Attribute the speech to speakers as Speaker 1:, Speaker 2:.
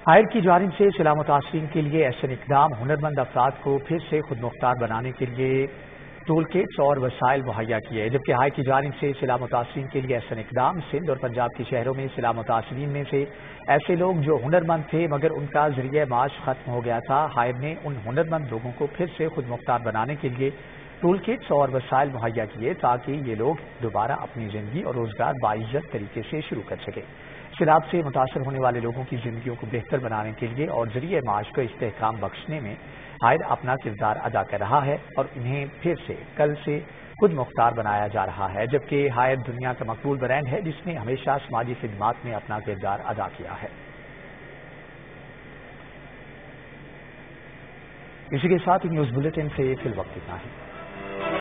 Speaker 1: Higher की जानिब से सिला मुतासरीन के लिए ऐसे इकदाम हुनरमंद अफराद को फिर से खुद मुख्तार बनाने के लिए टूल किट्स और वसाइल मुहैया किए, जबकि हायर की जानिब से सिला मुतासरीन के लिए ऐसा इकदाम सिंध और पंजाब के शहरों में सिला मुतासरीन में से ऐसे लोग जो हुनरमंद थे मगर उनका जरिए माश खत्म हो गया था, हायर ने उन हुनरमंद लोगों को फिर से खुद मुख्तार बनाने के लिए टूल किट्स और वसाइल मुहैया किए ताकि ये लोग दोबारा अपनी जिंदगी और रोजगार बाइज्जत तरीके से शुरू कर सकें। सैलाब से मुतासर होने वाले लोगों की जिंदगियों को बेहतर बनाने के लिए और जरिए माश को इस्तेहकाम बख्शने में हायर अपना किरदार अदा कर रहा है और इन्हें फिर से कल से खुद मुख्तार बनाया जा रहा है, जबकि हायर दुनिया का मकबूल ब्रांड है जिसने हमेशा समाजी खिदमात में अपना किरदार अदा किया है। इसी के साथ न्यूज बुलेटिन से फिल वक्त इतना है।